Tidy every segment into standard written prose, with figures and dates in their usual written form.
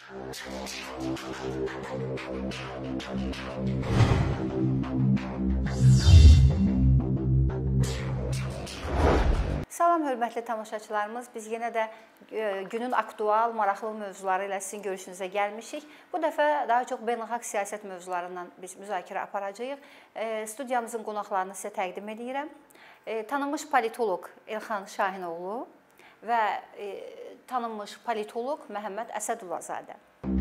Salam, hörmətli tamaşaçılarımız. Biz yenə də günün aktual, maraqlı mövzuları ilə sizin görüşünüzə gəlmişik. Bu dəfə daha çox beynəlxalq siyasət mövzularından biz müzakirə aparacağıq. Studiyamızın qonaqlarını sizə təqdim edirəm. Tanınmış politoloq Elxan Şahinoğlu və tanınmış politoloq Məhəmməd Əsədullazadə.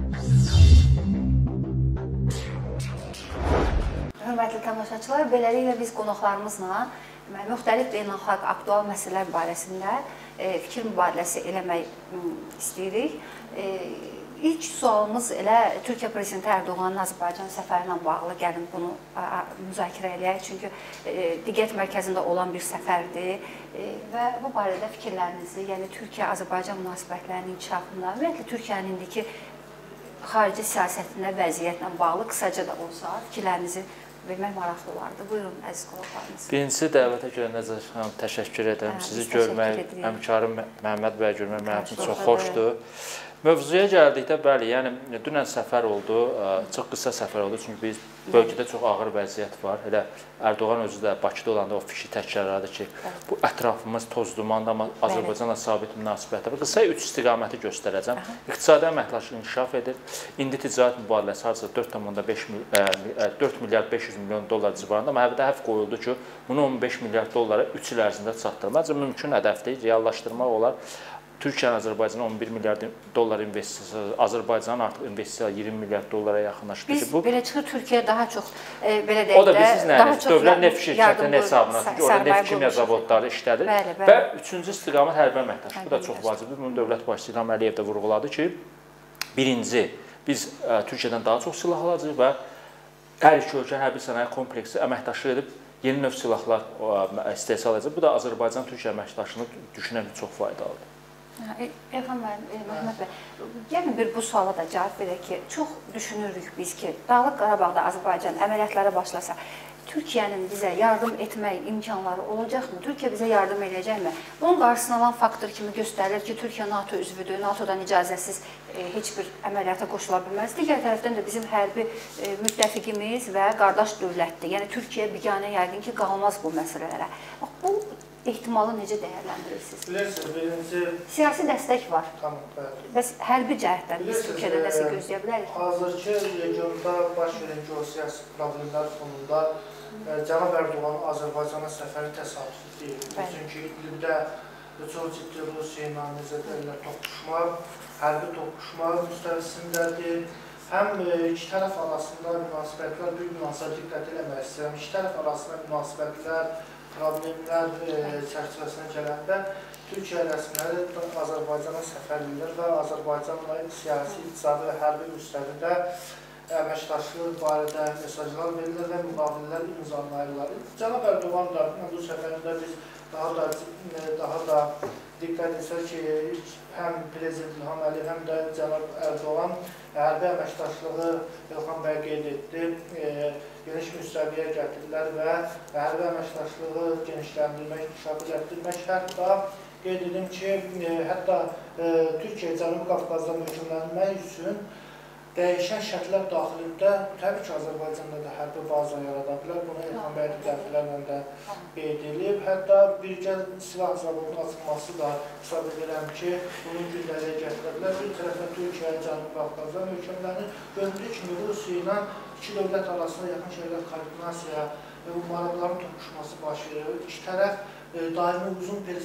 Hörmətli tamaşaçılar, beləliklə biz qonaqlarımızla müxtəlif beynəlxalq aktual məsələlər barəsində fikir mübadiləsi eləmək istəyirik. İlk sualımız elə Türkiyə Prezidenti Ərdoğanın Azərbaycan səfəri ilə bağlı, gəlin bunu müzakirə eləyək. Çünki diqqət mərkəzində olan bir səfərdir və bu barədə fikirlərinizi, yəni Türkiyə-Azərbaycan münasibətlərinin inkişafında, ümumiyyətlə Türkiyənin indiki xarici siyasətində vəziyyətlə bağlı qısaca da olsa fikirlərinizi vermək maraqlı olardı. Buyurun, əziz qonaqlarımız. Birincisi, dəvətə görə Nəzər xanım, təşəkkür edirəm. Sizi görmək, həmkarım Məhəmməd bəy görmək mənim üçün çox xoşdur. Mövzuya gəldikdə, bəli, yəni dünən səfər oldu, çox qısa səfər oldu, çünki biz bölgədə çox ağır vəziyyət var. Elə Ərdoğan özü də Bakıda olanda o fikri təkrarladı ki, bu ətrafımız toz dumandır, amma Azərbaycanla sabit münasibətdir. Qısa 3 istiqaməti göstərəcəm. İqtisadi əməkdaşlıq inkişaf edir. İndi ticarət mübadiləsi hardasa 4 milyard 500 milyon dollar civarında, amma hədəf qoyuldu ki, bunu 15 milyard dollara 3 il ərzində çatdırmaq mümkün hədəfdir, reallaşdırmaq olar. Türkiyənin Azərbaycana 11 milyard dollar investisiyası, Azərbaycanın artıq investisiyası 20 milyard dollara yaxınlaşdı. Biz belə çıxır, Türkiyə daha çox, belə deyək də, o da bilirsiniz nədir? Dövlət neft şirkətinin hesabına, çünki orada neft kimya zavodları işlədir. Və üçüncü istiqamət hərbi əməkdaşlıq. Bu da çox vacibdir. Bunu dövlət başçısı İlham Əliyev də vurğuladı ki, birinci, biz Türkiyədən daha çox silah alacağıq və hər iki ölkə hərbi sənaye kompleksi əməkdaşlıq edib yeni növ silahlar istehsal edəcək. Bu da Azərbaycan-Türkiyə əməkdaşlığını düşünən çox faydalıdır. Elxan müəllim, Məhəmməd bəy, gəlin bir bu suala da cavab verək ki, çox düşünürük biz ki, Dağlıq Qarabağda Azərbaycan əməliyyatlara başlasa, Türkiyənin bizə yardım etmək imkanları olacaqmı? Türkiyə bizə yardım edəcəkmi? Bunun qarşısını alan faktor kimi göstərilir ki, Türkiyə NATO üzvüdür, NATOdan icazəsiz heç bir əməliyyata qoşula bilməz. Digər tərəfdən də bizim hərbi müttəfiqimiz və qardaş dövlətdir. Yəni, Türkiyə biganə yəqin ki, qalmaz bu məsələlərə. Bu ehtimalı necə dəyərləndirirsiniz? Bilirsiniz, birinci... Siyasi dəstək var. Tamam, bəli. Bəs hərbi cəhətdən biz Türkiyədə nəsə gözləyə bilərik? Hazırki regionda baş verən geosiyasi problemlər fonunda cənab Ərdoğanın Azərbaycana səfəri təsadüfi deyil. Çünki İdlibdə çox ciddi Rusiya ilə necə deyirlər, toqquşma, hərbi toqquşma müstəvisindədir. Həm iki tərəf arasında münasibətlər, bir münasibət diqqət eləmək istəyirəm. İki tərəf arasında münasibətlər, problemlər çərçivəsinə gələndə Türkiyə rəsmiləri Azərbaycana səfər edirlər və Azərbaycanla siyasi, iqtisadi və hərbi müstəvidə əməkdaşlıq barədə mesajlar verirlər və müqavilələr imzalayırlar. Cənab Ərdoğan da bu səfərində biz daha da diqqət etsək ki, həm Prezident İlham Əliyev, həm də cənab Ərdoğan hərbi əməkdaşlığı Elxan bəy qeyd etdi, geniş müstəviyə gətirirlər və hərbi əməkdaşlığı genişləndirmək, inkişafı gətirmək, hətta qeyd edim ki, hətta Türkiyə Cənubi Qafqazda möhkəmlənmək üçün dəyişən şərtlər daxilində təbii ki, Azərbaycanda da hərbi baza yarada bilər. Bunu Elxan bəy dəfələrlə də qeyd edib. Hətta birgə silah zavodunun açılması da hesab edirəm ki, bunun gündəliyə gətirə bilər. Bir tərəfdən Türkiyə Cənubi Qafqazda möhkəmlənir. Göründüyü kimi Rusiya ilə iki dövlət arasında yaxın şeylər koordinasiya və bu maraqların toqquşması baş verir. İki tərəf daimi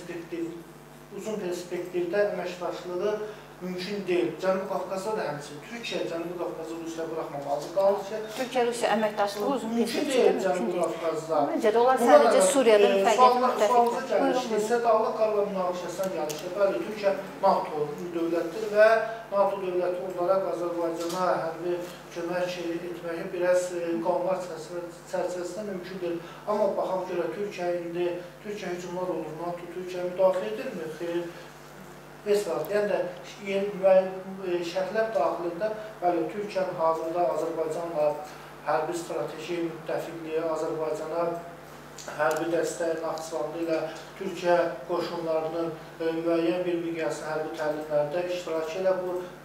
uzun perspektivdə əməkdaşlığı mümkün deyil. Cənubi Qafqazda da həmçinin. Türkiyə Cənubi Qafqazı Rusiya buraxmamalıdır. Qalır ki, Türkiyə-Rusiya əməkdaşlığı uzun perspektivdə mümkün deyil. Məncə də onlar sadəcə Suriyadan fərqli müttəfiqdir. Sualda gəlmişdirsə, Dağlıq Qarabağ münaqişəsindən gəlmişdir. Bəli, Türkiyə NATO dövlətdir və NATO dövləti olaraq Azərbaycana hərbi kömək etməyi biraz qanunlar çərçivəsində mümkündür. Amma baxaq görə Türkiyə hücumlar olur, NATO Türkiyə müdafiə edirmi? Xeyr. Heç vaxt. Yəni də şərtlər daxilində Türkiyənin hazırda Azərbaycanla hərbi strateji müttəfiqliyi, Azərbaycana hərbi dəstək Naxçıvandı ilə Türkiyə qoşunlarının müəyyən bir miqyaslı hərbi təlimlərdə iştirak ilə bu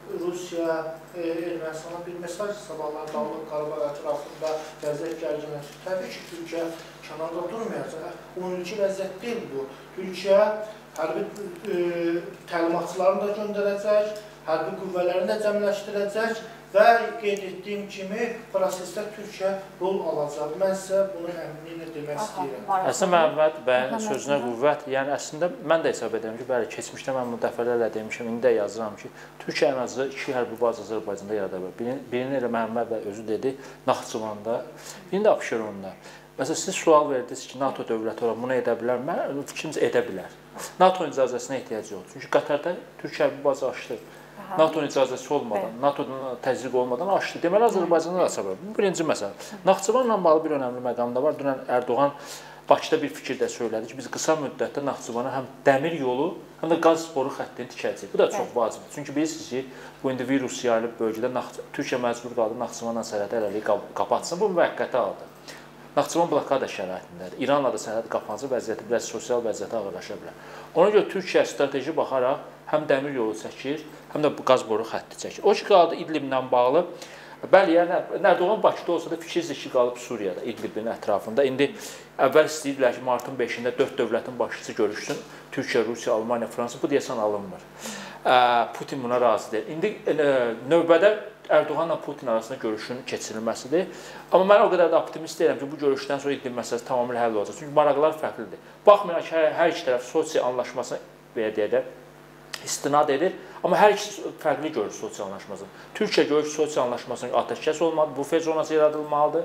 Rusiya Ermənistana bir mesaj sabahlar Dağlıq Qarabağ ətrafında vəziyyət gərginləşir. Təbii ki, Türkiyə kənarda durmayacaq. 10 ilki vəziyyət deyil bu. Türkiyə hərbi təlimatçılarını da göndərəcək, hərbi qüvvələrini də cəmləşdirəcək və qeyd etdiyim kimi prosesdə Türkiyə rol alacaq. Mən sizə bunu əminliklə demək istəyirəm. Əslində Məhəmməd bəyin sözünə qüvvət, yəni əslində mən də hesab edirəm ki, bəli, keçmişdə mən bunu dəfələrlə demişəm, indi də yazıram ki, Türkiyə ən azı 2 hərbi bazı Azərbaycanda yarada bilər. Birini elə Məhəmməd bəy özü dedi, Naxçıvanda, birini də Abşeronda. Məsələn, siz sual verdiniz ki, NATO dövləti olaraq bunu edə bilər. Mən fikrimiz edə bilər. NATO-nun icazəsinə ehtiyac yoxdur. Çünki Qatarda Türkiyə hərbi bazı açdı. NATO-nun icazəsi olmadan, NATO-nun təzyiq olmadan açdı. Deməli, Azərbaycanda da aça bilər. Bu birinci məsələ. Naxçıvanla bağlı bir önəmli məqam da var. Dünən Erdoğan Bakıda bir fikir də söylədi ki, biz qısa müddətdə Naxçıvana həm dəmir yolu, həm də qaz boru xəttini tikəcəyik. Bu da çox vacibdir. Çünki bilirsiniz ki, bu indi virus yayılıb bölgədə Türkiyə məcbur qaldı Naxçıvanla sərhədi hələlik qapatsın. Bu müvəqqəti aldı. Naxçıvan blokada şəraitindədir. İranla da sərhəd qapansa vəziyyəti, biraz sosial vəziyyəti ağırlaşa bilər. Ona görə Türkiyə strateji baxaraq həm dəmir yolu çəkir, həm də qaz boru xətti çəkir. O ki, qaldı İdliblə bağlı. Bəli, yəni Erdoğan Bakıda olsa da fikir ki, qalıb Suriyada, İdlibin ətrafında. İndi əvvəl istəyirdilər ki, martın 5-də 4 dövlətin başçısı görüşsün. Türkiyə, Rusiya, Almaniya, Fransa. Bu deyəsən alınmır. Putin buna razı deyil. İndi növbədə Erdoğanla Putin arasında görüşün keçirilməsidir. Amma mən o qədər də optimist deyirəm ki, bu görüşdən sonra İdlib məsələsi tamamilə həll olacaq. Çünki maraqlar fərqlidir. Baxmayaraq ki, hər iki tərəf Soçi anlaşmasına istinad edir. Amma hər ikisi fərqli görür Soçi anlaşmasını. Türkiyə görür ki, Soçi anlaşmasının atəşkəs olmalıdır, bufer zonası yaradılmalıdır.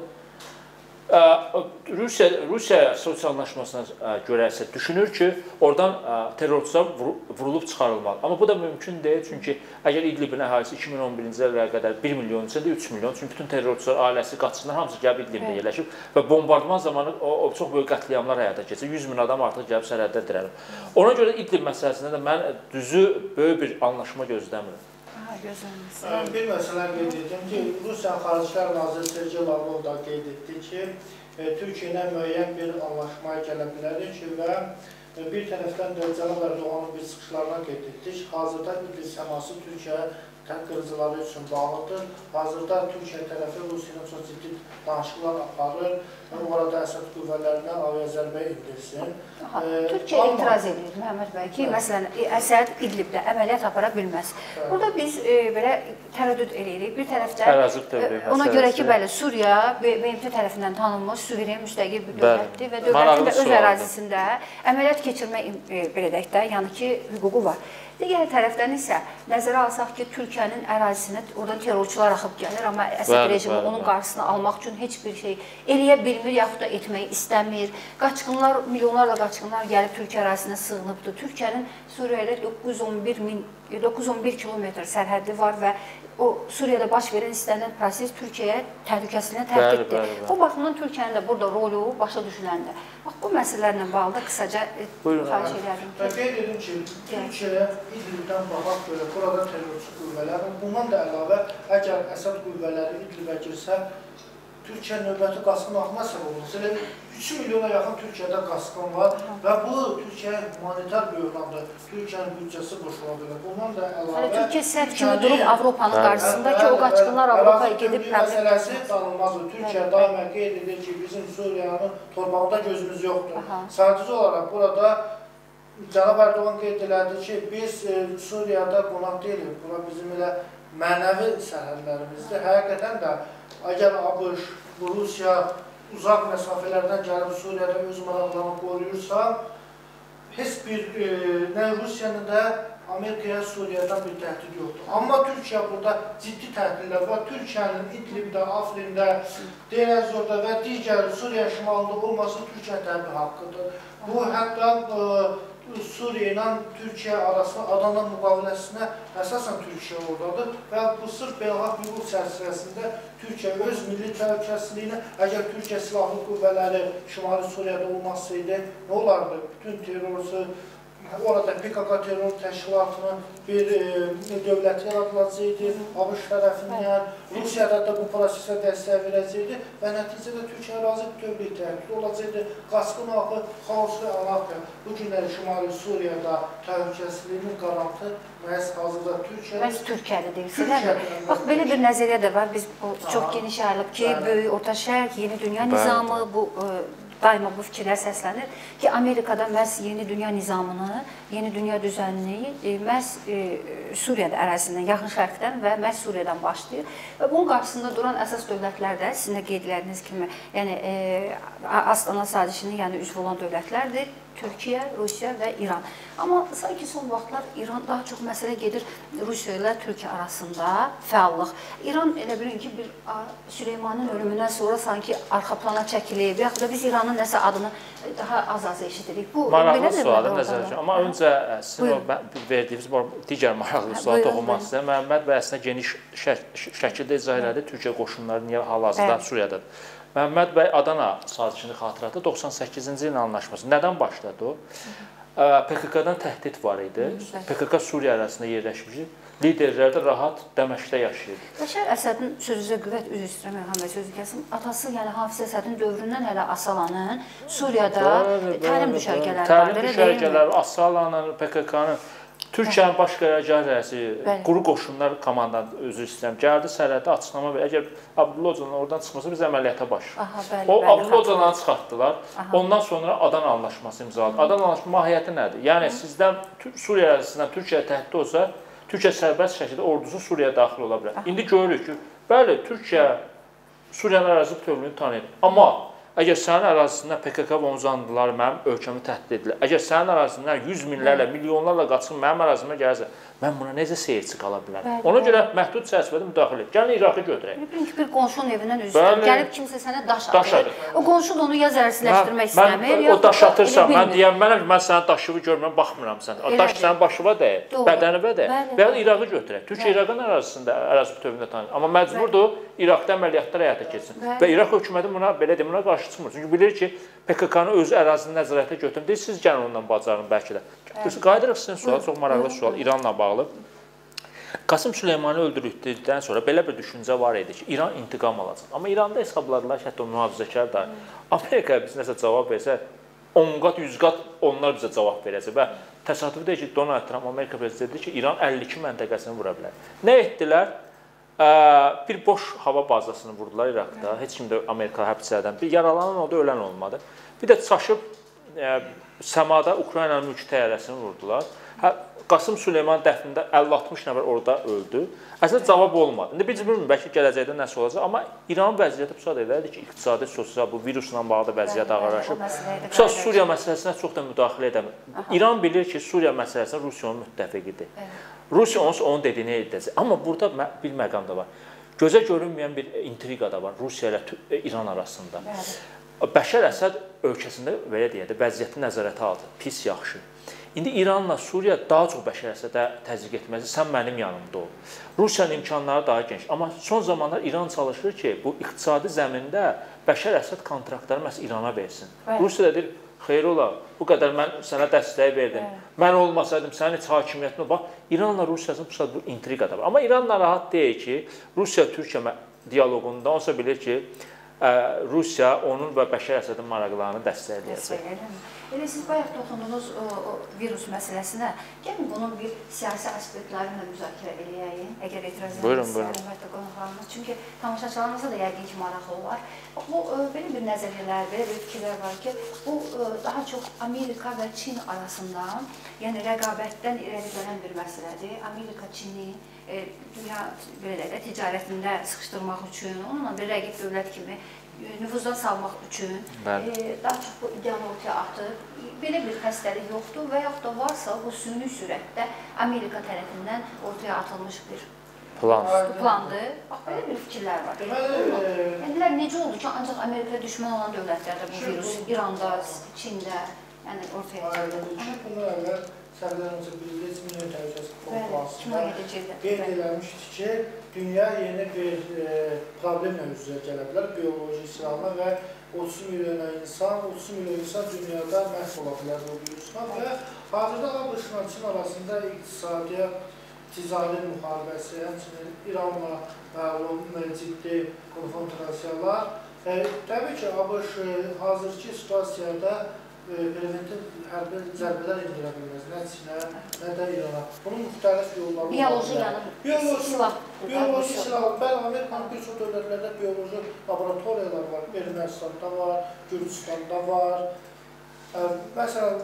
Rusiya Soçi anlaşmasına görə isə düşünür ki, oradan terrorçular vurulub çıxarılmalı. Amma bu da mümkün deyil, çünki əgər İdlibin əhalisi 2011-ci illərə qədər 1 milyon, içində 3 milyon, çünki bütün terrorçular ailəsi, qaçışlar hamısı gəlib İdlibdə yerləşib və bombardman zamanı çox böyük qətliamlar həyata keçir. 100 min adam artıq gəlib sərhəddə dirənib. Ona görə İdlib məsələsində də mən düzü böyük bir anlaşma gözləmirəm. Bir məsələ qeyd etdim ki, Rusiya Xaricilər Naziri Sergey Lavrov da qeyd etdi ki, Türkiyə ilə müəyyən bir anlaşmaya gələ bilərik ki, və bir tərəfdən də Cənab Erdoğanın bir çıxışlarına qeyd etdik. Hazırda İdlib səması Türkiyə qırıcıları üçün bağlıdır. Hazırda Türkiyə tərəfi Rusiya ilə çox ciddi danışıqlar aparır. Orada Əsəd qüvvələrinə aviazərbə indirsin. Türkiyə etiraz edir, Məhəmməd bəy ki, məsələn, Əsəd İdlibdə əməliyyat apara bilməz. Burada biz belə tərəddüd edirik. Bir tərəfdən ona görə ki, bəli, Suriya BMT tərəfindən tanınmış suveren müstəqil bir dövlətdir və dövlətin də öz ərazisində əməliyyat keçirmək belə deyək də, yəni ki, hüququ var. Digər tərəfdən isə nəzərə alsaq ki, Türkiyənin ərazisinə oradan terrorçular axıb gəlir, amma Əsəd rejimi onun qarşısını almaq üçün heç bir şey eləyə bilmir, yaxud da etmək istəmir. Qaçqınlar, milyonlarla qaçqınlar gəlib Türkiyə ərazisinə sığınıbdır. Türkiyənin Suriya ilə 911 kilometr sərhəddi var və o Suriyada baş verən istənilən proses Türkiyəyə təhlükəsizliyinə təhdiddir. O baxımdan Türkiyənin də burada rolu başa düşüləndir. Bax, bu məsələlərlə bağlı da qısaca xahiş edərdim. Qeyd edim ki, Türkiyə İdlibdən baxaq görə burada terrorçu qüvvələr, bundan da əlavə, əgər Əsəd qüvvələri İdlibə girsə, Türkiyə növbəti qasqın axına səbəb olur. 3 milyona yaxın Türkiyədə qasqın var və bu Türkiyə humanitar böhrandır. Türkiyənin büdcəsi boşuna bilər. Bundan da əlavə... Türkiyə səhv kimi durub Avropanın qarşısında ki, o qaçqınlar Avropaya gedib problem... Məsələsi tanınmazdır. Türkiyə daimə qeyd edir ki, bizim Suriyanın torpağında gözümüz yoxdur. Sadəcə olaraq burada Cənab Erdoğan qeyd elədi ki, biz Suriyada qonaq deyilik. Bura bizim elə mənəvi sərhədlərimizdir. Həqiqətən də əgər ABŞ, Rusiya uzaq məsafələrdən gəlib Suriyada öz maraqlarını qoruyursa, heç bir nə Rusiyanın da Amerikaya Suriyadan bir təhdid yoxdur. Amma Türkiyə burada ciddi təhdidlər var. Türkiyənin İdlibdə, Afrində, Deir-ez-Zorda və digər Suriya şimalında olması Türkiyə təbii haqqıdır. Bu, hətta Suriya ilə Türkiyə arasında Adana müqaviləsinə əsasən Türkiyə oradadır və bu sırf beynəlxalq hüquq çərçivəsində Türkiyə öz milli təhlükəsizliyini, əgər Türkiyə silahlı qüvvələri Şimali Suriyada olmasaydı, nə olardı? Bütün terrorçu orada PKK terror təşkilatının bir dövlət yaradılacaqdı, ABŞ tərəfindən, Rusiyada da bu prosesə dəstək verəcəkdi və nəticədə Türkiyə ərazi bütövlüyü təhdid olacaqdı. Qaçqın axı, xaos və anarxiya bu günləri Şimali Suriyada təhlükəsizliyinin qarantı məhz hazırda Türkiyə. Məhz Türkiyədə deyirsiniz. Bax, belə bir nəzəriyyə də var. Biz çox geniş yayılıb ki, böyük orta şərq, yeni dünya nizamı, bu daima bu fikirlər səslənir ki, Amerikada məhz yeni dünya nizamını, yeni dünya düzənliyi məhz Suriyada ərazisindən, yaxın şərqdən və məhz Suriyadan başlayır. Və bunun qarşısında duran əsas dövlətlər də sizin də qeyd edildiyiniz kimi, yəni Astana sazişinin yəni üzv olan dövlətlərdir. Türkiyə, Rusiya və İran. Amma sanki son vaxtlar İran daha çox məsələ gedir Rusiya ilə Türkiyə arasında fəallıq. İran elə bilin ki, bir Süleymanın ölümündən sonra sanki arxa plana çəkilib, yaxud da biz İranın nəsə adını daha az-az eşidirik. Bu maraqlı sualdır nəzərdə. Amma öncə sizin o verdiyiniz digər maraqlı sualı toxunmaq istəyirəm. Məhəmməd bəy əslində geniş şəkildə izah elədi Türkiyə qoşunları niyə hal-hazırda Suriyadadır. Məhəmməd bəy Adana sazişini xatırlatdı. 98-ci ilin anlaşması. Nədən başladı o? PKK-dan təhdid var idi. PKK Suriya ərazisində yerləşmişdi. Liderlər də rahat Dəməşqdə yaşayırdı. Bəşər Əsədin sözünüzə qüvvət üzr istəyirəm, Elxan bəy sözü kəsim. Atası, yəni Hafiz Əsədin dövründən hələ Asalanın Suriyada təlim düşərgələri var. Təlim düşərgələri, Asalanın, PKK-nın Türkiyənin baş qərargah rəisi, quru qoşunlar komandanı üzr istəyirəm, gəldi sərhəddə açıqlama verir. Əgər Abdullah Öcalan oradan çıxmasa biz əməliyyata başlayırıq. O Abdullah Öcalanı çıxartdılar. Ondan sonra Adana anlaşması imzaladı. Adana anlaşması mahiyyəti nədir? Yəni sizdən Suriya ərazisindən Türkiyə təhdid olsa, Türkiyə sərbəst şəkildə ordusu Suriyaya daxil ola bilər. İndi görürük ki, bəli, Türkiyə Suriyanın ərazi bütövlüyünü tanıyır. Amma əgər sənin ərazisindən PKK və uzandılar, mənim ölkəmi təhdid edilir. Əgər sənin ərazisindən 100 minlərlə, milyonlarla qaçın mənim ərazimə gəlirsə, mən buna necə seyirci qala bilərəm? Ona görə məhdud çərçivədə müdaxilə et. Gəlin İraqı götürək. Bir qonşunun evindən üzrə gəlib kimsə sənə daş atır. O qonşu da onu ya zərərsizləşdirmək istəmir, ya o daş atırsa, mən deyənmənəm ki, mən sənin daşıvı görmürəm, baxmıram sən. Daş sənin başıva dəyir, bədənivə dəyir. Və ya İraqı götürək. Türkiyə İraqın ərazisində, ərazi bütövlüyünü tanıyır. Amma məcburdur İraqda əməliyyatlar həyata keçsin. Və İraq hökuməti buna belə deyim, buna qarşı çıxmır. Çünki bilir ki, PKK-nı öz ərazini nəzarətə götürün. Deyir, siz gəlin ondan bacarın bəlkə də. Qayıdırıq sizin sual, çox maraqlı sual, İranla bağlı. Qasım Süleymanı öldürdükdən sonra belə bir düşüncə var idi ki, İran intiqam alacaq. Amma İranda hesabladılar ki, hətta mühafizəkar da Amerikaya biz nəsə cavab versə, 10 qat, 100 qat onlar bizə cavab verəcək. Və təsadüf deyir ki, Donald Trump, Amerika prezidenti dedi ki, İran 52 məntəqəsini vura bilər. Nə etdilər? Bir boş hava bazasını vurdular İraqda. Heç kim də Amerika həbslərdən. Bir yaralanan oldu, ölən olmadı. Bir də çaşıb səmada Ukraynanın mülki təyyarəsini vurdular. Qasım Süleyman dəfnində 50-60 nəfər orada öldü. Əslində cavab olmadı. İndi biz bilmirik, bəlkə gələcəkdə nəsə olacaq. Amma İranın vəziyyəti bu saat elədir ki, iqtisadi, sosial, bu virusla bağlı vəziyyət ağırlaşıb. Suriya məsələsinə çox da müdaxilə edəmir. İran bilir ki, Suriya məsələsində Rusiya onun müttəfiqidir. Rusiya onun dediyini edəcək. Amma burada bir məqam da var. Gözə görünməyən bir intriqa da var Rusiya ilə İran arasında. Bəşər Əsəd ölkəsində belə deyək də vəziyyəti nəzarətə aldı. Pis, yaxşı. İndi İranla Suriya daha çox Bəşər Əsədə təzyiq etməlidir. Sən mənim yanımda ol. Rusiyanın imkanları daha geniş. Amma son zamanlar İran çalışır ki, bu iqtisadi zəmində Bəşər Əsəd kontraktları məhz İrana versin. Rusiya da deyir, xeyr ola, bu qədər mən sənə dəstək verdim. Mən olmasaydım, sənin heç hakimiyyətin bax. İranla Rusiyasının bu saat bu intriqa da var. Amma İran narahat deyil ki, Rusiya-Türkiyə dialoqunda onsa bilir ki, Rusiya onun və Bəşər Əsədin maraqlarını dəstəkləyəcək. Elə siz bayaq toxundunuz virus məsələsinə. Gəlin bunun bir siyasi aspektlərini də müzakirə eləyəyim. Əgər etiraz edilirsə, qonaqlarımız. Çünki tamaşaçılarımıza da yəqin ki, maraqlı olar. Bu belə bir nəzəriyyələr, belə bir fikirlər var ki, bu daha çox Amerika və Çin arasında, yəni rəqabətdən irəli gələn bir məsələdir. Amerika Çini dünya ticarətində sıxışdırmaq üçün, onunla bir rəqib dövlət kimi nüfuzdan salmaq üçün daha çox bu ideyanı ortaya atıb. Belə bir xəstəlik yoxdur və yaxud da varsa, bu süni sürətdə Amerika tərəfindən ortaya atılmış bir plandır. Bax, belə bir fikirlər var. Dedilər, necə oldu ki, ancaq Amerikaya düşmən olan dövlətlərdə bu virus, İranda, Çində ortaya çıxdı? Bunu əvvəl səhvlərimizə bildiyiz milyon təhlükəsizlik konferansında 2017-ci qeyd eləmişdi ki, dünya yeni bir problemlə üz-üzə gələ bilər, bioloji silahla və 30 milyon insan dünyada məhv ola bilər bu virusla və hazırda ABŞ-la Çin arasında iqtisadiyyat, ticari müharibəsi, həmçinin İranla məlum ciddi konfrontasiyalar. Təbii ki, ABŞ hazırki situasiyada preventiv hərbi zərbələr endirə bilməz, nə Çinə, nə də İrana. Bunun müxtəlif yolları var. Bioloji silah. Bəli, Amerikanın bir çox dövlətlərdə bioloji laboratoriyalar var. Ermənistanda var, Gürcüstanda var. Məsələn,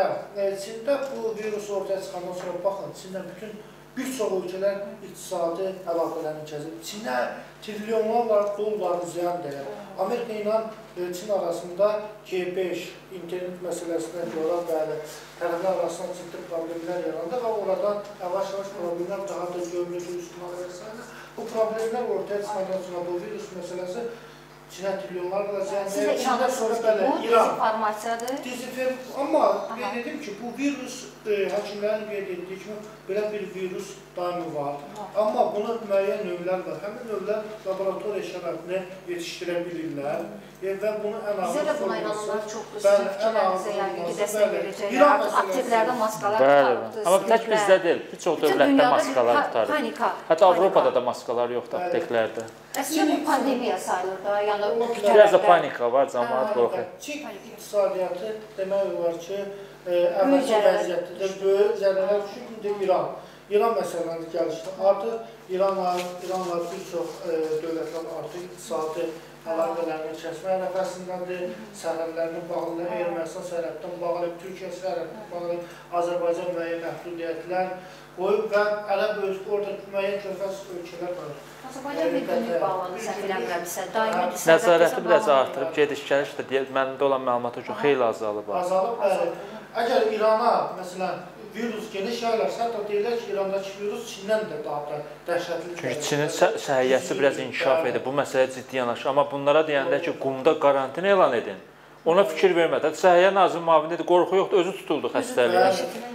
Çində bu virus ortaya çıxandan sonra baxın, Çində bir çox ölkələr iqtisadi əlaqələrini kəsib. Çinə trilyonlarla dollar ziyan dəyər. Amerika ilə Çin arasında G5 internet məsələsinə görə bəli, tərəflər arasında ciddi problemlər yarandı və oradan yavaş-yavaş problemlər daha da görünür üstünə versələr. Bu problemlər ortaya çıxandan sonra bu virus məsələsi Çinə trilyonlarla ziyan dəyər. Çində sonra bəli, dezinformasiyadır. Amma qeyd edim ki, bu virus həkimlərin qeyd etdiyi kimi belə bir virus daimi var. Amma buna müəyyən növlər var. Həmin növlər laboratoriya şəraitində yetişdirə bilirlər və bunu ən ağır bizə də buna inananlar çoxdur. Sizin fikirlərinizə yəni ki, dəstək verəcəklər. Aktivlərdə maskalar tutardı. Amma tək bizdə deyil, bir çox dövlətdə maskalar tutardı. Hətta Avropada da maskalar yoxdur apteklərdə. Əslində bu pandemiya sayılır da, yəni biraz da panika var, cəmaət qorxur. Çin iqtisadiyyatı demək olar ki, əvvəlki vəziyyətdə böyük zərbələr düşür. İndi İran məsələləri gəlişdi. Artıq İranla bir çox dövlətlər artıq iqtisadi əlaqələrini kəsmək ərəfəsindədir. Sərhədlərini bağlı, Ermənistan sərhəddən bağlı, Türkiyə sərhəddən bağlı, Azərbaycan müəyyən məhdudiyyətlər qoyub və orada müəyyən körfəz ölkələr var. Azərbaycan bir günlük bağlanır, səhv eləmirəmsə, daimi nəzarəti biraz artırıb, gediş-gəliş də məndə olan məlumata görə xeyli azalıb. Azalıb, bəli. Əgər İrana, məsələn, virus geniş yayılırsa, hətta deyirlər ki, İrandakı virus Çindən də daha da dəhşətli. Çünki Çinin səhiyyəsi biraz inkişaf edib, bu məsələyə ciddi yanaşır. Amma bunlara deyəndə ki, qumda karantin elan edin, ona fikir vermədi. Səhiyyə Nazirinin müavini dedi, qorxu yoxdur, özü tutuldu xəstəliyə.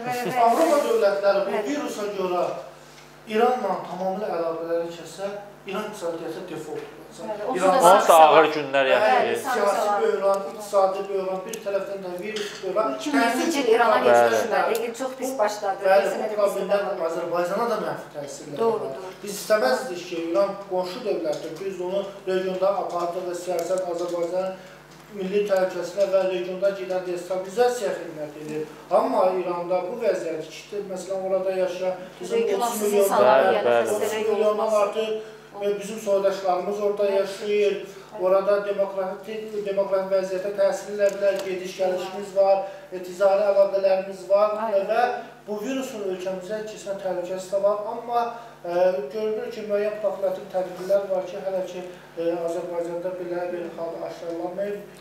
Avropa dövlətləri bu virusa görə İranla tamamilə əlaqələri kəsə, İran iqtisadiyyatı default olacaq. Onsuz da ağır günlər yaşayır. Siyasi böhran, iqtisadi böhran, bir tərəfdən də virus böhran. 2020-ci il İrana heç düşmədi, çox pis başladı. Bəli, bu problemlər Azərbaycana da mənfi təsirlər var. Biz istəməzdik ki, İran qonşu dövlətdir, biz onu regionda apardı və siyasət Azərbaycanın milli təhlükəsizliyə və regionda gedən destabilizasiya xidmət edir. Amma İranda bu vəziyyət, məsələn, orada yaşayan bizim 30 milyondan artıq bizim soydaşlarımız orada yaşayır. Orada demokratik vəziyyətə təsir edə bilər, gediş-gəlişimiz var, ticari əlaqələrimiz var və bu virusun ölkəmizə keçmə təhlükəsi də var. Amma görünür ki, müəyyən profilaktik tədbirlər var ki, hələ ki Azərbaycanda belə bir hal aşkarlanmayıb.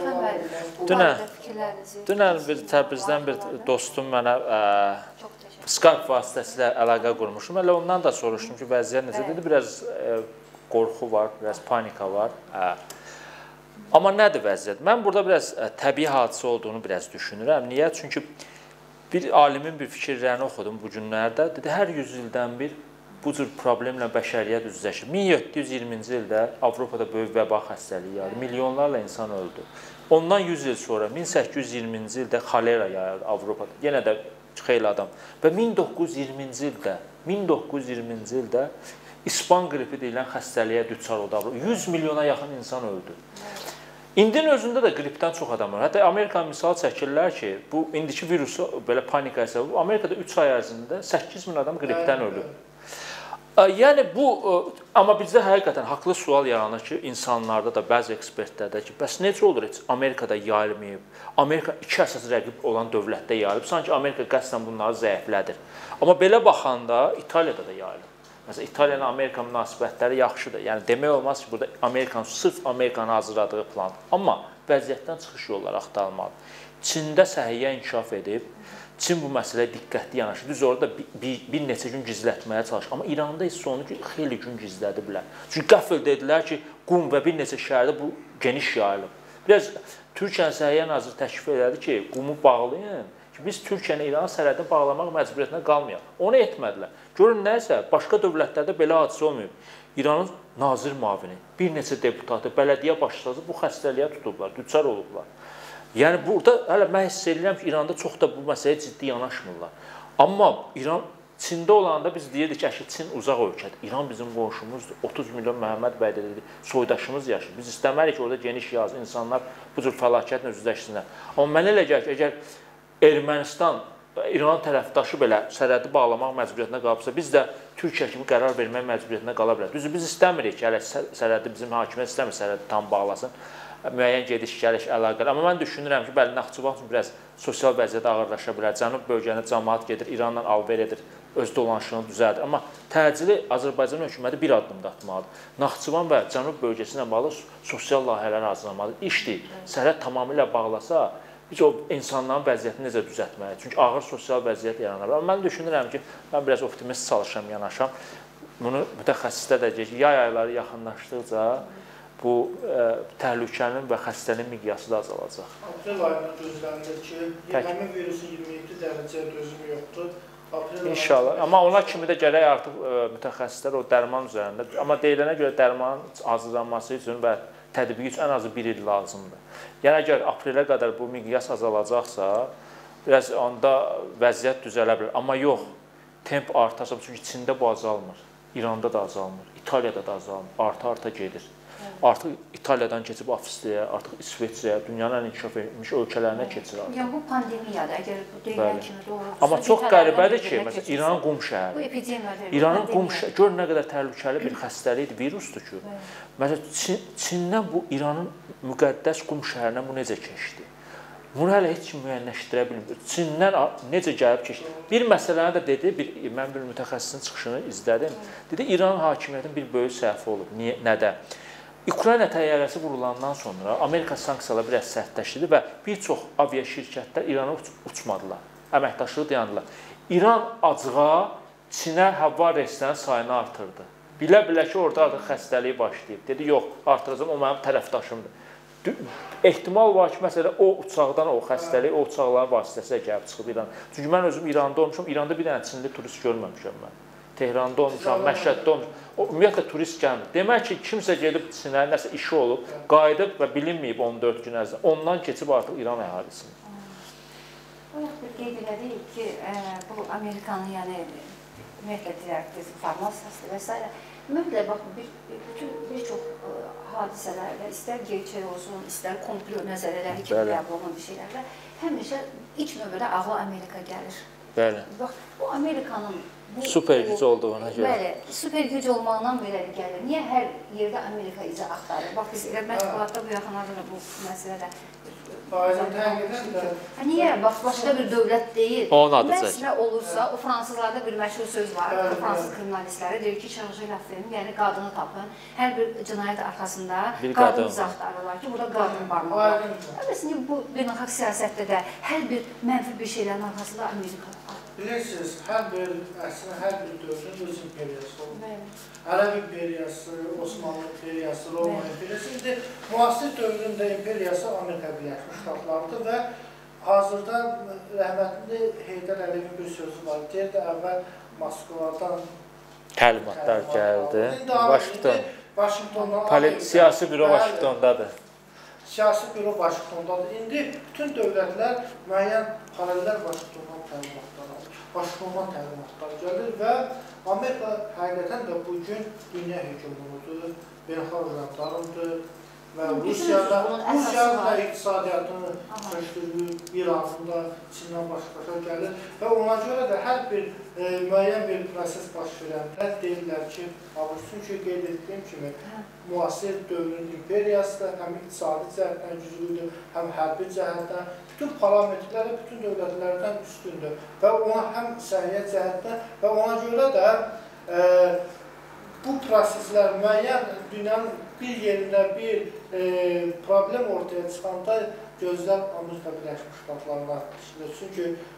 Dünən Təbrizdən bir dostum mənə Skype vasitəsilə əlaqə qurmuşum. Elə ondan da soruşdum ki, vəziyyət necə dedi, biraz qorxu var, biraz panika var. Amma nədir vəziyyət? Mən burada biraz təbii hadisə olduğunu biraz düşünürəm. Niyə? Çünki bir alimin bir fikirlərini oxudum bu günlərdə. Dedi, hər 100 ildən bir bu cür problemlə bəşəriyyət üzləşir. 1720-ci ildə Avropada böyük vəba xəstəliyi yayıldı. Milyonlarla insan öldü. Ondan 100 il sonra 1820-ci ildə xolera yayıldı Avropada. Yenə də xeyli adam. Və 1920-ci ildə İspan qripi deyilən xəstəliyə düçar oldu. 100 milyona yaxın insan öldü. İndinin özündə də qripdən çox adam var. Hətta Amerikanın misal çəkirlər ki, bu indiki virusu belə panikaya səbəb. Amerikada 3 ay ərzində 8000 adam qripdən ölüb. Yəni bu, amma bizdə həqiqətən haqlı sual yaranır ki, insanlarda da, bəzi ekspertlərdə ki, bəs necə olur heç Amerikada yayılmayıb? Amerika 2 əsas rəqib olan dövlətdə yayılıb. Sanki Amerika qəsdən bunları zəiflədir. Amma belə baxanda İtaliyada da yayılıb. Məsələn, İtaliya ilə Amerika münasibətləri yaxşıdır. Yəni demək olmaz ki, burada sırf Amerikanın hazırladığı plan. Amma vəziyyətdən çıxış yolları axtarılmalıdır. Çində səhiyyə inkişaf edib, Çin bu məsələyə diqqətli yanaşır. Düz orada bir neçə gün gizlətməyə çalışır. Amma İranda isə onu xeyli gün gizlədiblər. Çünki qəfil dedilər ki, Qum və bir neçə şəhərdə bu geniş yayılıb. Biraz Türkiyənin Səhiyyə Naziri təklif elədi ki, Qumu bağlayın, ki, biz Türkiyəni İranın sərhədini bağlamaq məcburiyyətinə qalmayaq. Onu etmədilər. Görün, nəsə, başqa dövlətlərdə belə hadisə olmayıb. İranın nazir müavini, bir neçə deputatı, bələdiyyə başçısı bu xəstəliyə tutublar, düçar olublar. Yəni, burada hələ mən hiss edirəm ki, İranda çox da bu məsələyə ciddi yanaşmırlar. Amma İran, Çində olanda biz deyirdik ki, Çin uzaq ölkədir. İran bizim qonşumuzdur. 30 milyon Məhəmməd bəy dedi, soydaşımız yaşayır. Biz istəmərik ki, orada geniş yazı insanlar bu cür fəlakətlə üzləşsinlər. Amma mənə elə gəlir ki, əgər Ermənistan, İran tərəfdaşı belə sərhədi bağlamaq məcburiyyətinə qalıbsa, biz də Türkiyə kimi qərar vermək məcburiyyətinə qala bilər. Düzdür, biz istəmirik ki, hələ sərhədi bizim hakimiyyət istəmir, sərhədi tam bağlasın. Müəyyən gediş-gəliş əlaqələr. Amma mən düşünürəm ki, bəli, Naxçıvan üçün biraz sosial vəziyyət ağırlaşa bilər. Cənub bölgəndə cəmaət gedir, İranla alver edir, öz dolanışını düzəldir. Amma təcili Azərbaycan hökuməti bir addım da atmalıdır. Naxçıvan və Cənub bölgəsi ilə bağlı sosial layihələr hazırlamalıdır. İşdir, sərhəd tamamilə bağlasa, biz o insanların vəziyyətini necə düzəltməliyik? Çünki ağır sosial vəziyyət yaranır. Amma mən düşünürəm ki, mən biraz optimist çalışam, yanaşam. Bunu mütəxəssislər də deyir ki, yay ayları yaxınlaşdıqca bu təhlükənin və xəstənin miqyası da azalacaq. Aprel ayına gözlənilir ki, həmin virusun 27 dərəcəyə dözümü yoxdur. İnşallah. Amma ona kimi də gərək artıq mütəxəssislər o dərman üzərində. Amma deyilənə görə dərmanın hazırlanması üçün və tətbiqi üçün ən azı 1 il lazımdır. Yəni, əgər aprelə qədər bu miqyas azalacaqsa, biraz onda vəziyyət düzələ bilər. Amma yox, temp artarsa, çünki Çində bu azalmır, İranda da azalmır, İtaliyada da azalmır, arta-arta gedir. Artıq İtaliyadan keçib Avstriyaya, artıq İsveçrəyə, dünyanın ən inkişaf etmiş ölkələrinə keçir artıq. Yəni, bu pandemiyadır, əgər deyilən kimi doğrudur. Amma çox qəribədir ki, məsələn, İranın Qum şəhəri. Bu epidemiyadır. İranın Qum şəhəri, gör nə qədər təhlükəli bir xəstəlikdir, virusdur ki. Məsələn, Çindən bu İranın müqəddəs Qum şəhərinə bu necə keçdi? Bunu hələ heç kim müəyyənləşdirə bilmir. Çindən necə gəlib keçdi? Bir məsələni də dedi, mən bir mütəxəssisin çıxışını izlədim. Dedi, İran hakimiyyətinin bir böyük səhvi olub. Nədə? Ukrayna təyyarəsi vurulandan sonra Amerika sanksiyaları biraz sərtləşdirdi və bir çox avia şirkətlər İrana uçmadılar, əməkdaşlığı dayandılar. İran acığa Çinə hava reyslərinin sayını artırdı. Bilə-bilə ki, orada artıq xəstəliyi başlayıb. Dedi, yox, artıracam, o mənim tərəfdaşımdır. Ehtimal var ki, məsələn, o uçaqdan o xəstəlik, o uçaqların vasitəsilə gəlib çıxıb İran. Çünki mən özüm İranda olmuşam, İranda bir dənə Çinli turist görməmişəm mən. Tehranda olmuşam, Məşhəddə olmuşam. O, ümumiyyətlə, turist gəlmir. Demək ki, kimsə gedib Çinə, nəsə işi olub, qayıdıb və bilinməyib 14 gün ərzində. Ondan keçib artıq İran əhalisini. Qeyd elədik ki, bu Amerikanın, yəni, ümumiyyətlə deyək, farmasiyası və s. Ümumiyyətlə, baxın, bir çox hadisələrdə, istər gerçək olsun, istər komplo nəzərələri kimi qəbul olunan bir şeylərdə, həmişə ilk növbədə ağla Amerika gəlir. Bəli. Bax, bu Amerikanın super güc olduğuna görə. Bəli, super güc olmağından belə gəlir. Niyə hər yerdə Amerika izə axtarır? Bax, biz mətbuatda bu yaxınlarda bu məsələdə niyə? Bax, başqa bir dövlət deyil. Məsələ olursa, o fransızlarda bir məşhur söz var, fransız kriminalistləri deyir ki, şarjı lafayın, yəni qadını tapın. Hər bir cinayət arxasında qadın izə axtarırlar ki, burada qadın barmaq var. Əvvəlsində bu beynəlxalq siyasətdə də hər bir mənfi bir şeylərin arxasında Amerika var. Bilirsiniz, hər bir dövrün öz imperiyası olur. Ərəb imperiyası, Osmanlı imperiyası, Roma imperiyası. İndi müasir dövründə imperiyası Amerika Birləşmiş Ştatlarıdır və hazırda rəhmətli Heydər Əliyevin bir sözü var. Deyirdi, əvvəl Moskvadan təlimatlar gəldi. Vaşinqtondan siyasi büro Vaşinqtondadır. Siyasi büro Vaşinqtondadır. İndi bütün dövlətlər müəyyən paralel Vaşinqtondan təlimatlar alır. Vaşinqtondan təlimatlar gəlir və Amerika həqiqətən də bugün dünya hükümdarıdır, beynəlxalq orqanlarıdır və Rusiyanın da iqtisadiyyatını köçdürür, İranın da Çindən başqa gəlir və ona görə də hər bir müəyyən bir proses baş verəndə deyirlər ki, çünki qeyd etdiyim kimi müasir dövrün imperiyası da həm iqtisadi cəhətdən güclüdür, həm hərbi cəhətdən, bütün parametrləri bütün dövlətlərdən üstündür və ona həm səhiyyə cəhətdən və ona görə də bu proseslər müəyyən dünyanın bir yerində bir problem ortaya çıxanda gözlər Amerika Birləşmiş Ştatlarına işləyir. Çünki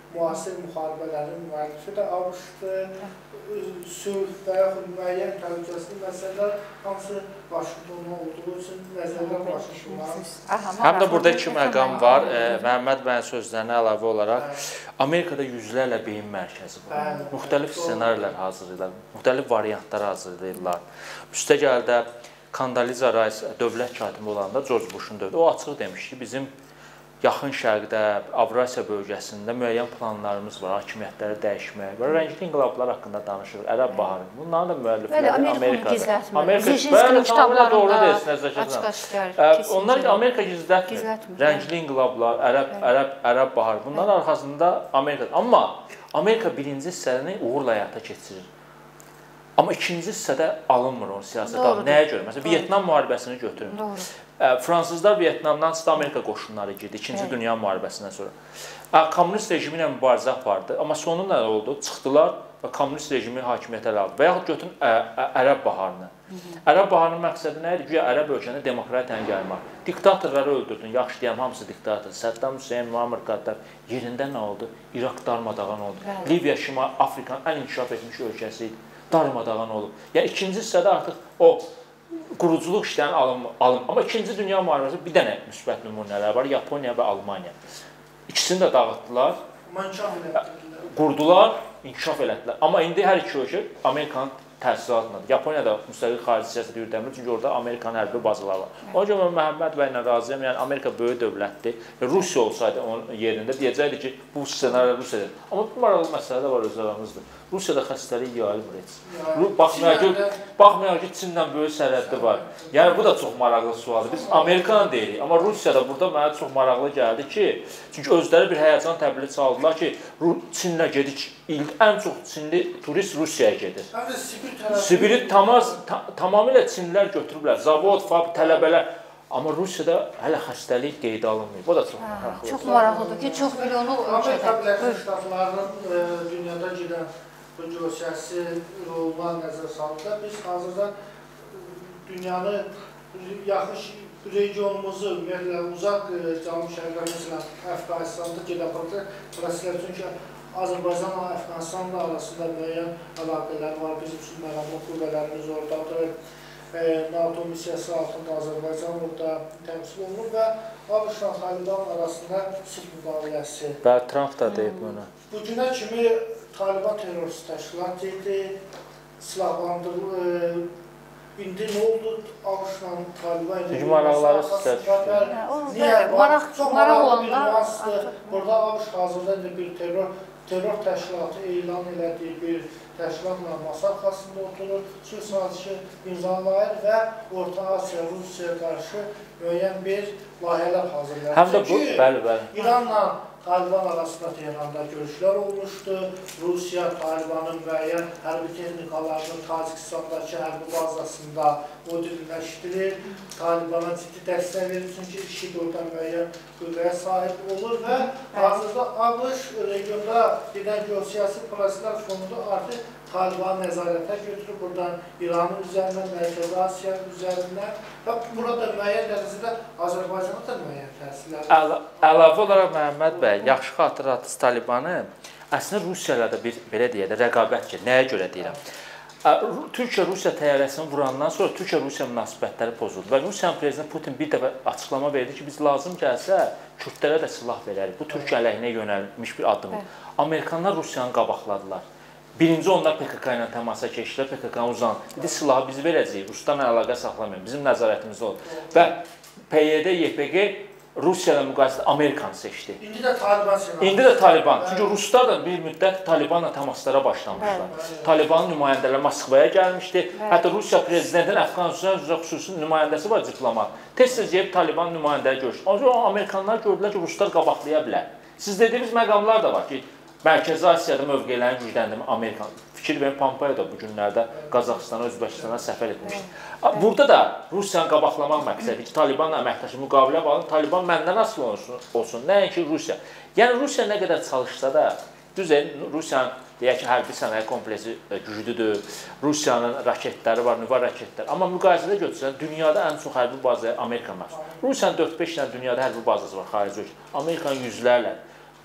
müasir müharibələrin müəllifi də ABŞ-dır. Sülh və yaxud müəyyən təhlükəsizlik məsələlər hamısı Vaşinqtonda olduğu üçün nəzərdə başlanılmaz. Həm də burada iki məqam var. Məhəmməd bəyin sözlərinə əlavə olaraq Amerikada yüzlərlə beyin mərkəzi var. Müxtəlif ssenarilər hazırlayırlar, müxtəlif variantlar hazırlayırlar. Üstəgəldə Kondoliza Rice dövlət katibi olanda George Bush'un dövrü o açıq demişdi. Bizim Yaxın Şərqdə, Avrasiya bölgəsində müəyyən planlarımız var, hakimiyyətləri dəyişmək və rəngli inqilablar haqqında danışır, Ərəb baharı. Bunların da müəllifləri Amerikada. Amerika kitablarında açıq-aşkar. Onlar Amerika gizlətmir. Rəngli inqilablar, Ərəb baharı. Bunların arxasında Amerika. Amma Amerika birinci hissəni uğurla həyata keçirir. Amma ikinci hissədə alınmır o siyasət. Nəyə görə? Məsələn, Vyetnam müharibəsini götürün. Fransızlar Vyetnamdan çıxdı, Amerika qoşunları girdi İkinci Dünya müharibəsindən sonra. Kommunist rejimi ilə mübarizə apardı, amma sonu nə oldu? Çıxdılar və kommunist rejimi hakimiyyətə aldı. Və yaxud götürün Ərəb baharını. Ərəb baharının məqsədi nə idi? Güya Ərəb ölkəndə demokratiyanı gəlmək. Diktatorları öldürdün, yaxşı deyəm, hamısı diktator. Saddam Hüseyn, Muammar Qaddar yerində nə oldu? İraq darmadağan oldu. Liviya Şimal Afrikanın ən inkişaf etmiş ölkəsi idi. Darmadağan olub. Yəni ikinci hissədə artıq o quruculuq işlərini alınmır. Amma İkinci Dünya müharibəsi bir dənə müsbət nümunələr var. Yaponiya və Almaniya. İkisini də dağıtdılar. Qurdular, inkişaf elətdilər. Amma indi hər iki ölkə Amerikanın təsiri altındadır. Yaponiyada müstəqil xarici siyasət yürüdəmir, çünki orada Amerikanın hərbi bazaları var. Ona görə mən Məhəmməd bəylə razıyam. Yəni Amerika böyük dövlətdir. Rusiya olsaydı onun yerində deyəcəkdi ki, bu ssenari Rusiyadır. Amma bu maraqlı məsələ də var öz aramızdır. Rusiyada xəstəlik yayılmır heç. Baxmayaq ki, Çinlə böyük sərhəddi var. Yəni bu da çox maraqlı sualdır. Biz Amerikanı deyirik, amma Rusiyada burada mənə çox maraqlı gəldi ki, çünki özləri bir həyəcan təbliğ çaldılar ki, Çinlə gedik. Ən çox Çinli turist Rusiyaya gedir. Sibiri tamamilə Çinlilər götürüblər. Zavod, fabrik, tələbələr. Amma Rusiyada hələ xəstəlik qeydə alınmıyor. Bu da çox maraqlıdır. Çox maraqlıdır ki, çox milyonu Amerika Birləşmiş Ştatlarının dünyada gedən bu geosiyasi roluna nəzər saldıqda biz hazırda dünyanı yaxın regionumuzu, ümumiyyətlə uzaq Cənubi Şərqdə, məsələn, Əfqanistanda gedən proseslər, çünki Azərbaycanla Əfqanistanla arasında müəyyən əlaqələr var, bizim üçün məramlı qüvvələrimiz oradadır. NATO missiyası altında Azərbaycan burada təmsil olunur və ABŞ-la Taliban arasında sülh müqaviləsi. Və Trump da deyib bunu. Bu günə kimi Taliban terrorist təşkilat idi, silahlandırılır. İndi nə oldu? ABŞ-la Taliban idi. Maraqları istədir. Çox maraqlı bir nüansdır. Burada ABŞ hazırda bir terror təşkilatı elan elədiyi bir təşkilatla masa arxasında oturur, sülh sazişi imzalayır və Orta Asiya, Rusiyaya qarşı müəyyən bir layihələr hazırlayır. Həm də bu, bəli. İranla Taliban arasında Tehranda görüşlər olmuşdu. Rusiya Talibanın müəyyən hərbi texnikalarını Tacikistandakı hərbi bazasında o dinləşdirir. Talibana ciddi dəstək verir, çünki IŞİD orada müəyyən qüvvəyə sahib olur və hazırda ABŞ regionda gedən geosiyasi proseslər fonunda artıq Talibanı nəzarətə götürüb, buradan İranın üzərindən, Mərkəzi Asiya üzərindən və burada müəyyən dərəcədə Azərbaycana da müəyyən təsirlər. Əlavə olaraq Məhəmməd bəy, yaxşı xatırladınız Talibanı. Əslində Rusiya ilə də bir, belə deyək də, rəqabət ki, nəyə görə deyirəm? Türkiyə-Rusiya təyyarəsini vurandan sonra Türkiyə-Rusiya münasibətləri pozuldu və Rusiyanın prezidenti Putin bir dəfə açıqlama verdi ki, biz lazım gəlsə Kürdlərə də silah verərik. Bu Türkiyə əleyhinə yönəlmiş bir addımdır. Amerikanlar Rusiyanı qabaqladılar. Birinci onlar PKK ilə təmasa keçdilər, PKK-nı uzandı. Dedi, silahı biz verəcəyik, Ruslarla əlaqə saxlamayın, bizim nəzarətimizdə olur. Və PYD, YPG Rusiya ilə müqayisədə Amerikanı seçdi. İndi də Taliban seçdi. İndi də Taliban. Çünki Ruslar da bir müddət Talibanla təmaslara başlamışlar. Talibanın nümayəndələri Moskvaya gəlmişdi. Hətta Rusiya prezidentinin Əfqanistan üzrə xüsusi nümayəndəsi var, diplomat. Tez-tez gəlib Taliban nümayəndələri görüşdü. Ancaq Amerikanlar gördülər ki, Ruslar qabaqlaya bilər. Siz dediyiniz məqamlar da var ki, Mərkəzi Asiyada mövqelərini gücləndirmə Amerikan. Fikir verin, Pompeo da bu günlərdə Qazaxıstana, Özbəkistana səfər etmişdi. Burada da Rusiyanı qabaqlamaq məqsədi ki, Talibanla əməkdaşı müqavilə bağlı, Taliban məndən asılı olsun, nəinki Rusiya. Yəni Rusiya nə qədər çalışsa da, düzən Rusiyanın deyək ki, hərbi sənaye kompleksi güclüdür, Rusiyanın raketləri var, nüvə raketləri. Amma müqayisədə götürsək, dünyada ən çox hərbi bazaya Amerika məxsus. Rusiyanın 4-5 dənə dünyada hərbi bazası var, xarici ölkə. Amerikanın yüzlərlə.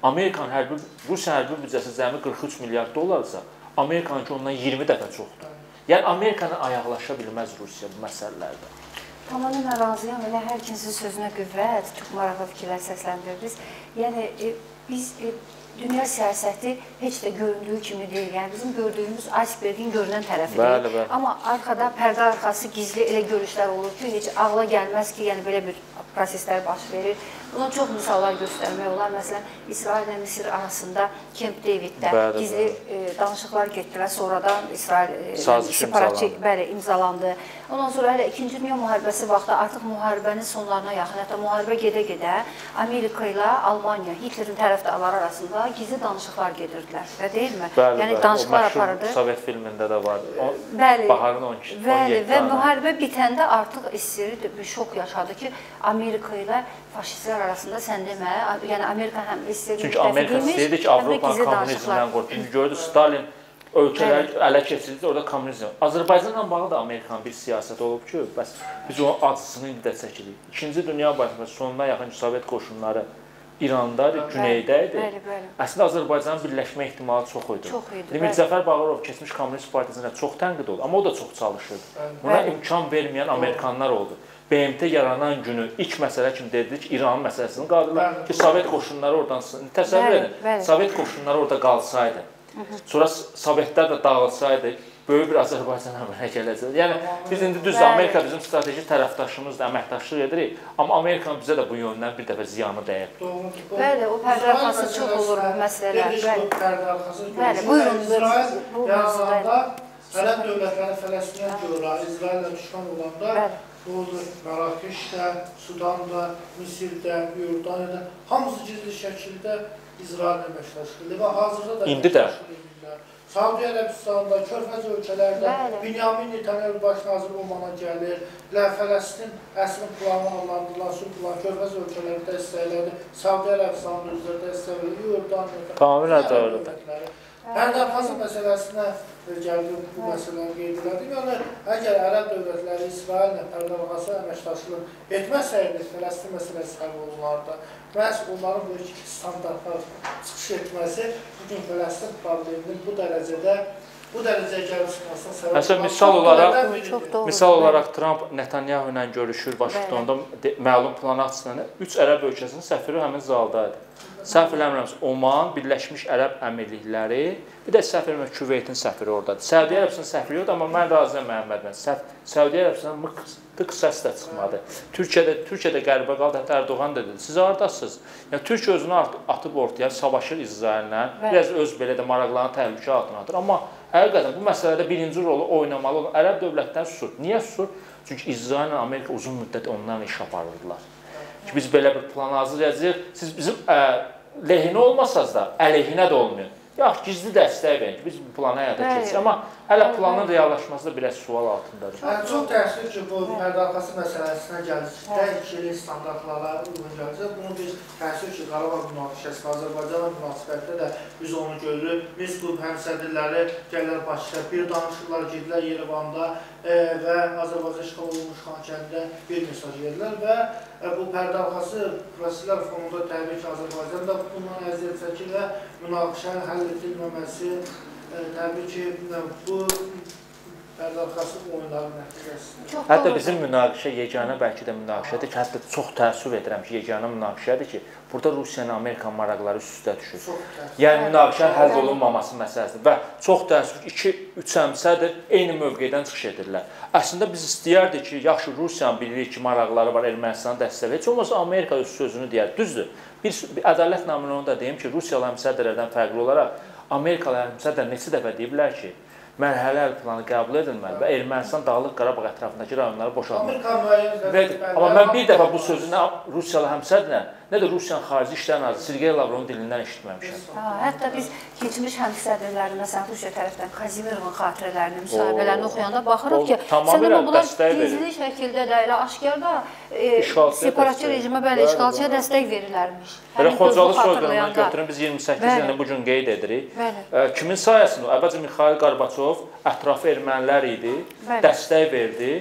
Rusiya hərbi büdcəsi cəmi 43 milyard dollarsa, Amerikanınki ondan 20 dəfə çoxdur. Yəni Amerikanı ayaqlaşa bilməz Rusiya bu məsələlərdə. Tamamilə razıyam. Elə hər ikinizin sözünə qüvvət, çox maraqlı fikirlər səsləndirdiniz. Yəni biz dünya siyasəti heç də göründüyü kimi deyil. Yəni bizim gördüyümüz icebergin görünən tərəfi deyil. Amma arkada, pərdə arxası gizli elə görüşlər olur ki, heç ağla gəlməz ki, yəni belə bir proseslər baş verir. Buna çox misallar göstərmək olar. Məsələn, İsrail və Misir arasında Camp Daviddə gizli danışıqlar getdilər. Sonradan İsrail separatçı imzalandı. Ondan sonra hələ 2-ci Dünya müharibəsi vaxtı artıq müharibənin sonlarına yaxın, hətta müharibə gedə-gedə Amerika ilə Almaniya, Hitlerin tərəfdarları arasında gizli danışıqlar gedirdilər. Və deyilmi? Yəni danışıqlar aparırdı. O Sovet filmində də var. Baharın 17. Və müharibə bitəndə artıq SSR bir şok yaşadı ki, Amerika ilə faşistlər arasında sən demə, yəni Amerika həm SSR-i çünki Amerika istəyirdi ki, Avropanı kommunizmdən qorusun. Çünki gördü, Stalin ölkələr ələ keçirdi, orada kommunizm. Azərbaycanla bağlı da Amerikanın bir siyasəti olub ki, bəs biz onun acısını indi də çəkirik. İkinci Dünya müharibəsinin sonuna yaxın Sovet qoşunları İrandaydı, Güneydəydi. Əslində Azərbaycanın birləşmə ehtimalı çox idi. Mir Cəfər Bağırov keçmiş Kommunist Partiyasına çox tənqid oldu, amma o da çox çalışırdı. Buna imkan verməyən Amerikanlar oldu. BMT yaranan günü ilk məsələ kimi dedi ki, İranın məsələsini qaldırdılar ki, Sovet qoşunları oradan təsəvvür edin. Sovet qoşunları orada qalsaydı, sonra Sovetlər də dağılsaydı, böyük bir Azərbaycan əmələ gələcək. Yəni biz indi düzdür, Amerika bizim strateji tərəfdaşımızdır, əməkdaşlıq edirik, amma Amerikanın bizə də bu yöndən bir dəfə ziyanı dəyir. Bəli, o pərdə arxası çox olur bu məsələlər. Bəli, buyurun. İsrail yazanda ərəb dövlətləri Fələstinə görə İsraillə düşman olanda doğrudur, Mərakeşdə, Sudanda, Misirdə, Yordaniyada hamısı gizli şəkildə İsraillə məşğul və hazırda da indi də Səudiyyə Ərəbistanında, Körfəz ölkələrdə Binyamin Netanyahu baş nazir olmana gəlir, Fələstin əslin planı anlandılar, sülh planı Körfəz ölkələri dəstəklədi, Səudiyyə Ərəbistanın özləri dəstəklədi, Yordaniyada. Tamamilə doğrudur. Pərdəarxası məsələsinə gəldi bu məsələni qeyd elədik. Yəni, əgər ərəb dövlətləri İsraillə pərdəarxası əməkdaşlıq etməsəydi, Fələstin məsələsi həll olunardı. Məhz onların bu iki standartlar çıxış etməsi bugün Fələstin probleminin bu dərəcəyə gəlib çıxmasına səbəb. Məsələn, misal olaraq Trump Netanyahu ilə görüşür Vaşinqtonda məlum plan açısından 3 ərəb ölkəsinin səfiri həmin zaldaydı. Səhv eləmirəmsə, Oman, Birləşmiş Ərəb Əmirlikləri, bir də səhv eləmirəm, Küveytin səfiri oradadır. Səudiyyə Ərəbistanın səfiri yoxdur, amma mən razıyam Məhəmmədlə. Səudiyyə Ərəbistanın tık səs də çıxmadı. Türkiyədə qəribə qaldı, hətta Erdoğan da dedi, siz haradasınız? Yəni, Türkiyə özünü atıb ortaya, savaşır İsraillə, biraz öz belə də maraqlarını təhlükə altına atır. Amma həqiqətən bu məsələdə birinci rolu oynamalı olan ərəb dövlətləri susur. Niyə susur? Çünki İsraillə Amerika uzun müddət onlarla iş aparırdılar. Ki biz belə bir plan hazırlayacağıq, siz bizim lehinə olmasaz da, əleyhinə də olmuyor. Yaxşı, gizli dəstək verin ki, biz bu planı həyata keçirik. Amma hələ planın reallaşması da biraz sual altındadır. Çox təəssüf ki, bu pərdəarxası məsələsinə gəldikdə ikili standartlara uyğun gələcək. Bunu biz təəssüf ki, Qarabağ münaqişəsi, Azərbaycanla münasibətdə də biz onu görürük. Biz bu həmsədrləri gəlirlər Bakıda, bir danışıqlar gedilər Yerevanda və Azərbaycan işğal olunmuş Xankəndidə bir mesaj verirlər və bu pərdəarxası proseslər fonunda təbii ki, Azərbaycan da bundan əziyyət çəkir və münaqişənin həll edilməməsi təbii ki, bu pərdəarxası oyunların nəticəsidir. Hətta bizim münaqişə yeganə bəlkə də münaqişədir ki, hətta çox təəssüf edirəm ki, yeganə münaqişədir ki, burada Rusiyanın Amerikan maraqları üst-üstə düşür. Yəni münaqişənin həll olunmaması məsələsidir və çox təəssüf 2-3 həmsədir eyni mövqedən çıxış edirlər. Əslində biz istəyərdik ki, yaxşı Rusiyanın bilirik ki, maraqları var, Ermənistanı dəstəklər. Heç olmasa Amerika öz sözünü deyər. Düzdür. Bir ədalət namına onu da deyim ki, Rusiyalı həmsədrlərdən fərqli olaraq Amerikalı həmsədrlər neçə dəfə deyiblər ki, mərhələli planı qəbul edilməli və Ermənistan Dağlıq Qarabağ ətrafındakı rayonları boşaltmalı. Amma mən bir dəfə bu sözü nə Rusiyalı həmsədrlə, nə də Rusiyanın Xarici İşlər naziri Sergey Lavrovun dilindən eşitməmişəm. Hətta biz keçmiş həmsədrləri, məsələn, Rusiya tərəfdən Kazimirovun xatirələrini, müsahibələrini oxuyanda baxırıq ki, sanırım bunlar gizli şəkildə də, elə aşkarda separatçı rejimə, bəli, işğalçıya dəstək verirlərmiş. Belə Xocalı soyqırımını götürün, biz 28 ilini bugün qeyd edirik. Kimin sayəsində? Əvvəlcə Mikhail Qarbaçov ətrafı ermənilər idi, dəstək verdi.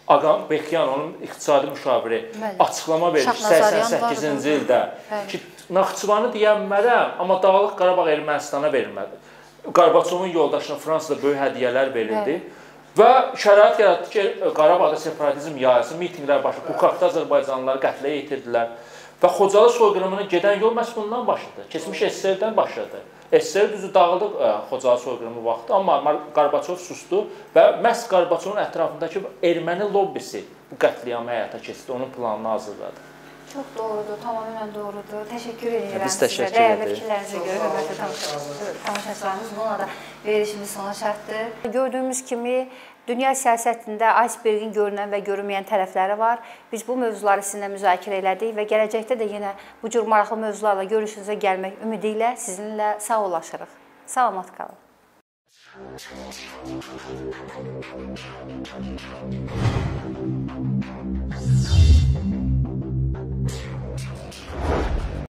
Aqam Bekyan, onun iqtisadi müşaviri açıqlama vermiş 88-ci ildə ki, Naxçıvanı deyənmərəm, amma Dağlıq Qarabağ Ermənistana verilmədi. Qarbaçovun yoldaşına Fransada böyük hədiyyələr verildi və şərait yaratdı ki, Qarabağda separatizm yayılsın, mitinqlər başladı. Bukakda Azərbaycanlıları qətlə yetirdilər və Xocalı soyqırımına gedən yol məhz bundan başladı. Keçmiş SSR-dən başladı. SSR düzü dağıldı Xocalı soyqırımı vaxtı, amma Qarbaçov sustu və məhz Qarbaçovun ətrafındakı erməni lobbisi bu qətliamı həyata keçdi, onun planını hazırladı. Çox doğrudur, tamamilə doğrudur. Təşəkkür edirəm Biz təşəkkür sizə. Dəyərli fikirlərinizə görə hörmətli tamaşaçılarımız. Bununla da verilişimiz sona çatdı. Gördüyümüz kimi, dünya siyasətində icebergin görünən və görünməyən tərəfləri var. Biz bu mövzuları sizinlə müzakirə elədik və gələcəkdə də yenə bu cür maraqlı mövzularla görüşünüzə gəlmək ümidi ilə sizinlə sağollaşırıq. Salamat qalın.